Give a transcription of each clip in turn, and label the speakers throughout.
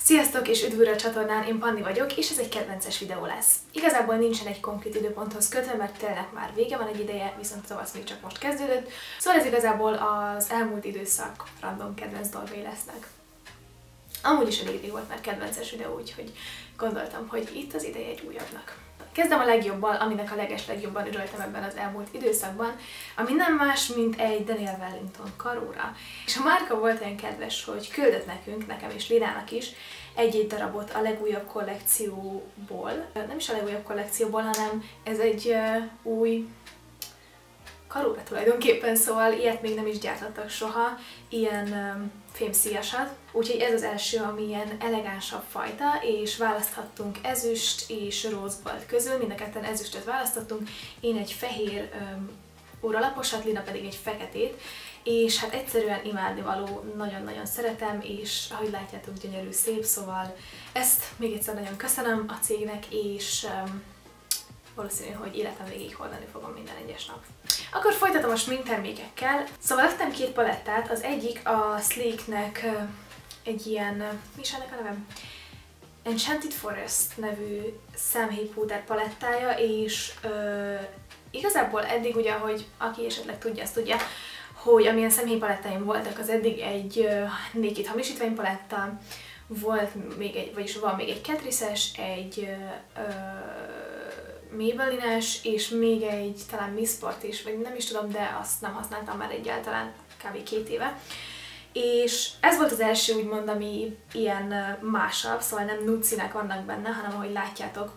Speaker 1: Sziasztok és üdv újra a csatornán, én Panni vagyok, és ez egy kedvences videó lesz. Igazából nincsen egy konkrét időponthoz kötve, mert tényleg már vége van egy ideje, viszont a tavasz még csak most kezdődött, szóval ez igazából az elmúlt időszak random kedvenc dolgai lesznek. Amúgy is elég rég volt már kedvences videó, úgyhogy gondoltam, hogy itt az ideje egy újabbnak. Kezdem a legjobbal, aminek a legeslegjobban örültem ebben az elmúlt időszakban, ami nem más, mint egy Daniel Wellington karóra. És a márka volt olyan kedves, hogy küldött nekünk, nekem és Linának is, egy-egy darabot a legújabb kollekcióból. Nem is a legújabb kollekcióból, hanem ez egy új karóra tulajdonképpen, szóval ilyet még nem is gyártottak soha, ilyen fémszíjasat. Úgyhogy ez az első, ami ilyen elegánsabb fajta, és választhattunk ezüst és rózgold közül, mind a ketten ezüstöt választottunk, én egy fehér óralaposat, Lina pedig egy feketét, és hát egyszerűen imádnivaló, nagyon-nagyon szeretem, és ahogy látjátok, gyönyörű, szép, szóval ezt még egyszer nagyon köszönöm a cégnek, és valószínű, hogy életem végig hordani fogom minden egyes nap. Akkor folytatom a sminktermékekkel. Szóval vettem két palettát, az egyik a Sleeknek egy ilyen, mi is ennek a nevem? Enchanted Forest nevű szemhéjpúder palettája, és igazából eddig ugye, hogy aki esetleg tudja, azt tudja, hogy amilyen szemhéjpalettáim voltak, az eddig egy Naked hamisítvány paletta, volt még egy, vagyis van még egy Catrice-es, egy Maybelline-es, és még egy talán Miss Sport is, vagy nem is tudom, de azt nem használtam már egyáltalán kb. 2 éve. És ez volt az első úgymond, ami ilyen másabb, szóval nem nude színek vannak benne, hanem ahogy látjátok,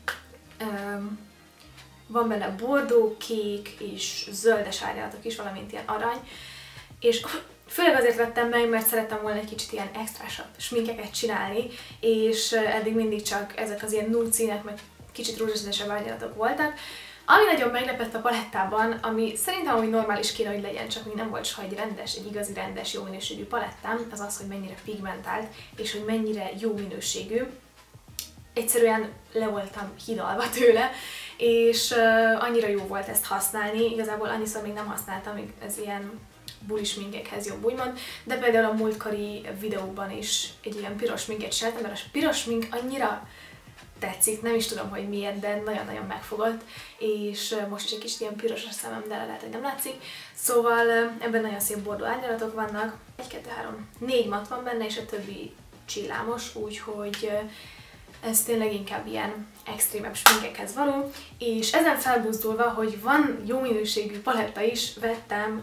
Speaker 1: van benne bordó, kék és zöldes árnyalatok is, valamint ilyen arany. És főleg azért vettem meg, mert szerettem volna egy kicsit ilyen extrásabb sminkeket csinálni, és eddig mindig csak ezek az ilyen nude színek, meg kicsit rózsaszínesebb árnyalatok voltak. Ami nagyon meglepett a palettában, ami szerintem úgy normális kéne, hogy legyen, csak még nem volt soha egy igazi rendes, jó minőségű palettám, az az, hogy mennyire pigmentált, és hogy mennyire jó minőségű. Egyszerűen le voltam hidalva tőle, és annyira jó volt ezt használni, igazából annyiszor még nem használtam, ez ilyen bulis sminkekhez jobb úgymond, de például a múltkori videóban is egy ilyen piros sminket csináltam, mert a piros smink annyira tetszik, nem is tudom, hogy miért, de nagyon-nagyon megfogott, és most is egy kicsit ilyen piros a szemem, de lehet, hogy nem látszik. Szóval ebben nagyon szép bordó árnyalatok vannak, 1, 2, 3, 4 mat van benne, és a többi csillámos, úgyhogy ez tényleg inkább ilyen extrémebb sminkekhez való, és ezen felbuzdulva, hogy van jó minőségű paletta is, vettem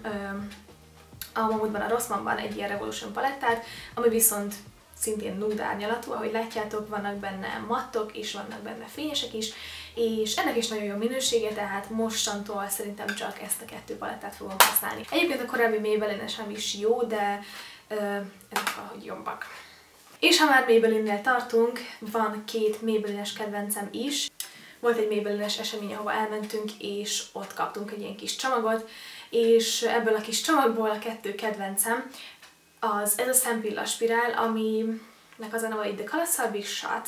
Speaker 1: a Mamutban, a Rossmannban egy ilyen Revolution palettát, ami viszont szintén nude árnyalatú, ahogy látjátok, vannak benne mattok, és vannak benne fényesek is, és ennek is nagyon jó minősége, tehát mostantól szerintem csak ezt a 2 palettát fogom használni. Egyébként a korábbi Maybelline-esem is jó, de ezek valahogy jobbak. És ha már Maybelline-nél tartunk, van 2 Maybelline-es kedvencem is. Volt egy Maybelline-es esemény, ahova elmentünk, és ott kaptunk egy ilyen kis csomagot, és ebből a kis csomagból a 2 kedvencem, ez a szempilla spirál, aminek az a neve The Colossal Big Shot.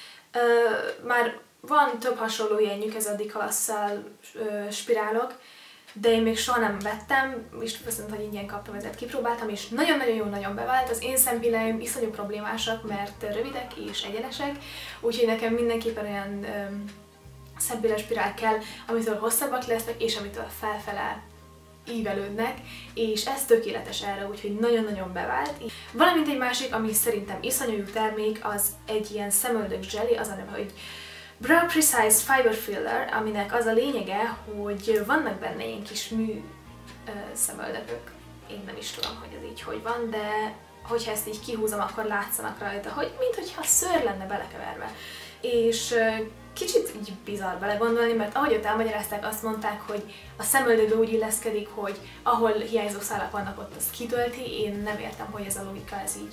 Speaker 1: Már van több hasonló ilyenjük, ez a The Colossal spirálok, de én még soha nem vettem, és viszont, hogy ingyen kaptam, ezért kipróbáltam, és nagyon-nagyon jó, nagyon bevált. Az én szempilláim iszonyú problémásak, mert rövidek és egyenesek, úgyhogy nekem mindenképpen olyan szempilla spirál kell, amitől hosszabbak lesznek, és amitől felfele ívelődnek, és ez tökéletes erre, úgyhogy nagyon-nagyon bevált. Valamint egy másik, ami szerintem iszonyú jó termék, az egy ilyen szemöldök jelly, az a neve, hogy Brow Precise Fiber Filler, aminek az a lényege, hogy vannak benne ilyen kis mű szemöldökök. Én nem is tudom, hogy ez így hogy van, de hogyha ezt így kihúzom, akkor látszanak rajta, hogy minthogyha szőr lenne belekeverve. És kicsit így bizarr belegondolni, mert ahogy ott elmagyarázták, azt mondták, hogy a szemöldökbe úgy illeszkedik, hogy ahol hiányzó szálak vannak, ott azt kitölti. Én nem értem, hogy ez a logika, ez így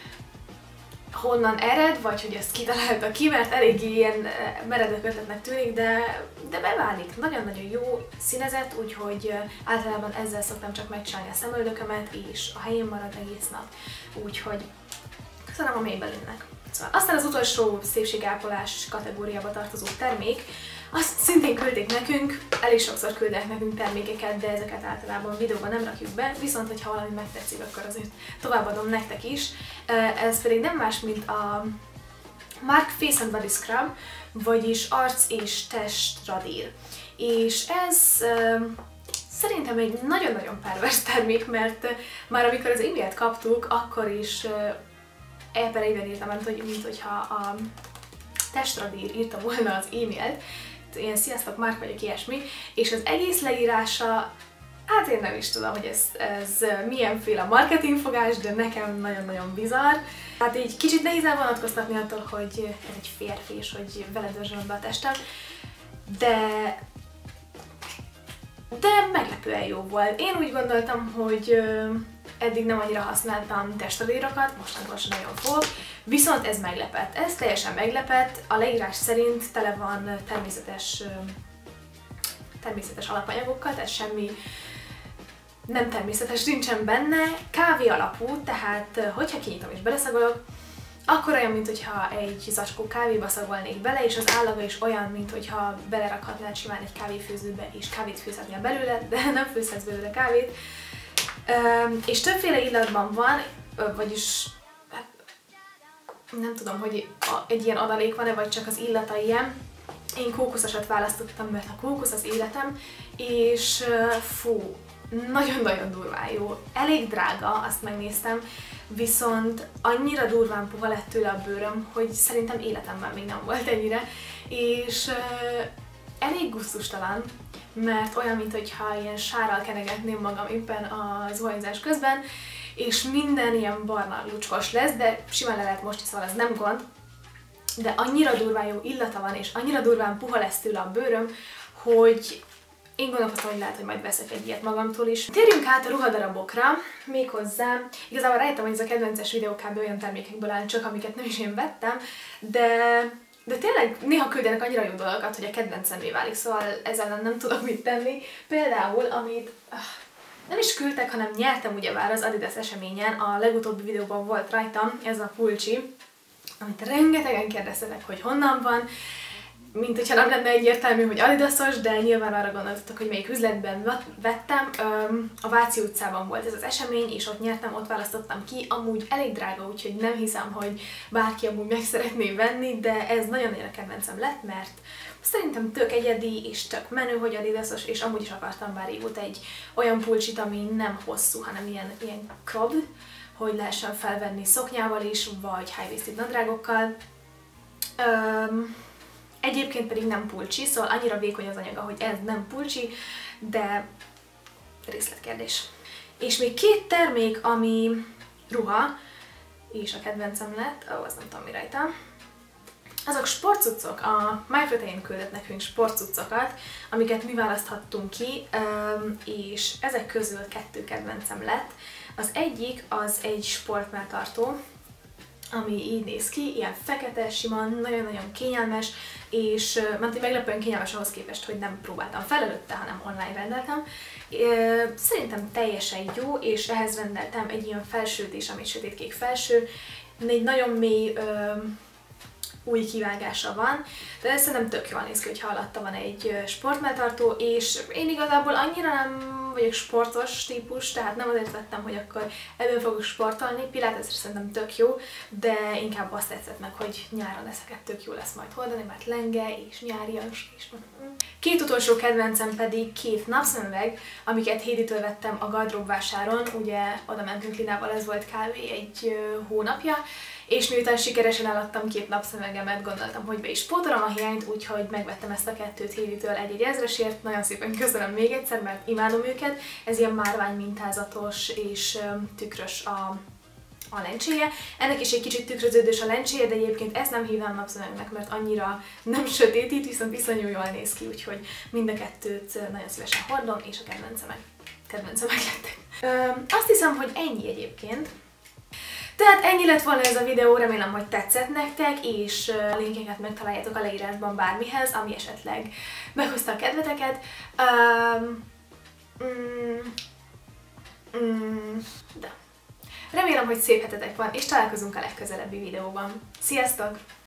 Speaker 1: honnan ered, vagy hogy ezt kitalálta ki, mert eléggé ilyen meredek ötletnek tűnik, de beválik. Nagyon-nagyon jó színezet, úgyhogy általában ezzel szoktam csak megcsinálni a szemöldökömet, és a helyén marad egész nap. Úgyhogy köszönöm a Maybelline-nek. Szóval aztán az utolsó szépségápolás kategóriába tartozó termék, azt szintén küldték nekünk, elég sokszor küldnek nekünk termékeket, de ezeket általában videóban nem rakjuk be, viszont hogyha valami megtetszik, akkor azért továbbadom nektek is. Ez pedig nem más, mint a Mark Face and Body Scrub, vagyis arc és test radír. És ez szerintem egy nagyon-nagyon pervers termék, mert már amikor az e-mailt kaptuk, akkor is elpereiben írtam, mint hogyha a testradír írta volna az e-mailt, ilyen sziasztok, Mark vagyok, ilyesmi, és az egész leírása, hát én nem is tudom, hogy ez milyenféle marketingfogás, de nekem nagyon-nagyon bizarr. Hát így kicsit nehéz elvonatkoztatni attól, hogy ez egy férfi, és hogy vele dörzsölöm be a testem, de meglepően jó volt. Én úgy gondoltam, hogy eddig nem annyira használtam testradírokat, mostantól sem nagyon fogok, viszont ez meglepett. Ez teljesen meglepett, a leírás szerint tele van természetes alapanyagokkal, tehát semmi nem természetes nincsen benne, kávé alapú, tehát hogyha kinyitom és beleszagolok, akkor olyan, mintha egy zacskó kávéba szagolnék bele, és az állaga is olyan, mintha belerakhatnád simán egy kávéfőzőbe, és kávét főzhetnél belőle, de nem főzhetsz belőle kávét. És többféle illatban van, vagyis hát, nem tudom, hogy egy ilyen adalék van-e, vagy csak az illata ilyen. Én kókuszosat választottam, mert a kókusz az életem, és fú, nagyon-nagyon durván jó. Elég drága, azt megnéztem, viszont annyira durván puha lett tőle a bőröm, hogy szerintem életemben még nem volt ennyire, és elég gusztustalan, mert olyan, mintha ilyen sárral kenegetném magam éppen a zuhanyzás közben, és minden ilyen barna lucskos lesz, de simán le lehet mosni, szóval ez nem gond, de annyira durván jó illata van, és annyira durván puha lesz tőle a bőröm, hogy én gondolkoztam, hogy lehet, hogy majd veszek egy ilyet magamtól is. Térjünk át a ruhadarabokra, méghozzá, igazából rájöttem, hogy ez a kedvences videó kb. Olyan termékekből áll csak, amiket nem is én vettem, de tényleg néha küldenek annyira jó dolgokat, hogy a kedvencemmé válik, szóval ezzel ellen nem tudok mit tenni. Például, amit nem is küldtek, hanem nyertem ugyebár az Adidas eseményen, a legutóbbi videóban volt rajtam ez a pulcsi, amit rengetegen kérdeztetek, hogy honnan van, mint hogyha nem lenne egyértelmű, hogy Adidasos, de nyilván arra gondoltatok, hogy melyik üzletben vettem. A Váci utcában volt ez az esemény, és ott nyertem, ott választottam ki. Amúgy elég drága, úgyhogy nem hiszem, hogy bárki amúgy meg szeretné venni, de ez nagyon-nagyon a kedvencem lett, mert szerintem tök egyedi, és tök menő, hogy Adidasos, és amúgy is akartam már régóta egy olyan pulcsit, ami nem hosszú, hanem ilyen crop, hogy lehessen felvenni szoknyával is, vagy high-waisted nadrágokkal. Egyébként pedig nem pulcsi, szóval annyira vékony az anyaga, hogy ez nem pulcsi, de részletkérdés. És még két termék, ami ruha, és a kedvencem lett, az nem tudom mi rajta. Azok sportcuccok, a MyProtein küldött nekünk sportcuccokat, amiket mi választhattunk ki, és ezek közül kettő kedvencem lett. Az egyik az egy sportmelltartó, ami így néz ki, ilyen fekete, sima, nagyon-nagyon kényelmes, és mert meglepően kényelmes ahhoz képest, hogy nem próbáltam fel előtte, hanem online rendeltem. Szerintem teljesen jó, és ehhez rendeltem egy ilyen felsőt is, ami sötétkék felső, egy nagyon mély új kivágása van, de szerintem tök jól néz ki, hogyha alatta van egy sportmelltartó, és én igazából annyira nem vagyok sportos típus, tehát nem azért vettem, hogy akkor ebből fogok sportolni, pilátesre szerintem tök jó, de inkább azt tetszett meg, hogy nyáron ezeket tök jó lesz majd hordani, mert lenge és nyárias is van. Két utolsó kedvencem pedig két napszemüveg, amiket Héditől vettem a gardróbvásáron, ugye oda mentünk Linával, ez volt kb. Egy hónapja, és miután sikeresen eladtam két napszemüvegemet, gondoltam, hogy be is pótolom a hiányt, úgyhogy megvettem ezt a kettőt Héditől egy ezresért. Nagyon szépen köszönöm még egyszer, mert imádom őket. Ez ilyen márvány mintázatos és tükrös a lencséje. Ennek is egy kicsit tükröződős a lencséje, de egyébként ezt nem hívnám napszemüvegnek, mert annyira nem sötétít, viszont iszonyú jól néz ki, úgyhogy mind a kettőt nagyon szívesen hordom, és a kedvencemek lettek. Azt hiszem, hogy ennyi egyébként. Tehát ennyi lett volna ez a videó, remélem, hogy tetszett nektek, és a linkeket megtaláljátok a leírásban bármihez, ami esetleg meghozta a kedveteket. De. Remélem, hogy szép hetetek van, és találkozunk a legközelebbi videóban. Sziasztok!